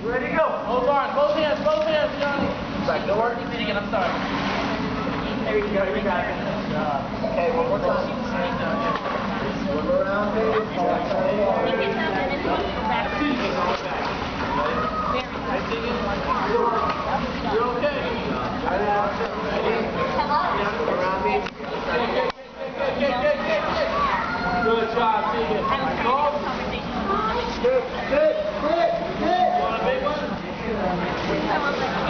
Ready to go. Hold on. Both hands, Johnny. Back door. Teegan, I'm sorry. There you go. You got it. Okay, one more time. One more round, please. You're okay. Good job, Teegan. Good. You want a big one?